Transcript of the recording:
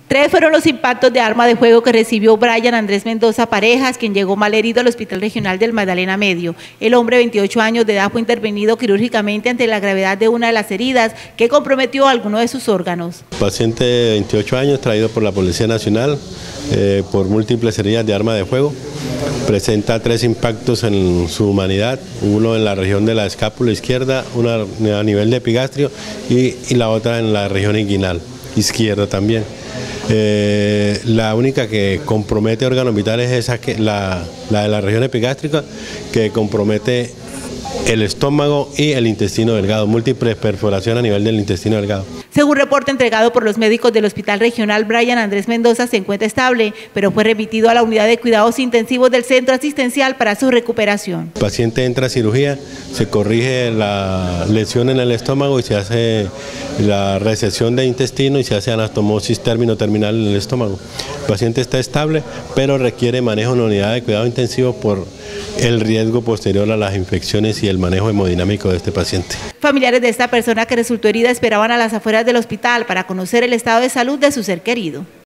3 fueron los impactos de arma de fuego que recibió Brian Andrés Mendoza Parejas, quien llegó malherido al Hospital Regional del Magdalena Medio. El hombre de 28 años de edad fue intervenido quirúrgicamente ante la gravedad de una de las heridas que comprometió alguno de sus órganos. Paciente de 28 años traído por la Policía Nacional por múltiples heridas de arma de fuego. Presenta 3 impactos en su humanidad, uno en la región de la escápula izquierda, uno a nivel de epigastrio y la otra en la región inguinal izquierda también. La única que compromete órganos vitales es la de la región epigástrica, que compromete el estómago y el intestino delgado, múltiples perforaciones a nivel del intestino delgado. Según reporte entregado por los médicos del Hospital Regional, Brian Andrés Mendoza se encuentra estable, pero fue remitido a la unidad de cuidados intensivos del centro asistencial para su recuperación. El paciente entra a cirugía, se corrige la lesión en el estómago y se hace la resección de intestino y se hace anastomosis terminal en el estómago. El paciente está estable, pero requiere manejo en unidad de cuidado intensivo por el riesgo posterior a las infecciones y el manejo hemodinámico de este paciente. Familiares de esta persona que resultó herida esperaban a las afueras del hospital para conocer el estado de salud de su ser querido.